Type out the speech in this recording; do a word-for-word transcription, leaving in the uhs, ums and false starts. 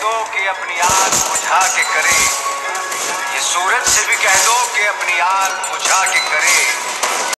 दो कि अपनी आग बुझा के करे, ये सूरज से भी कह दो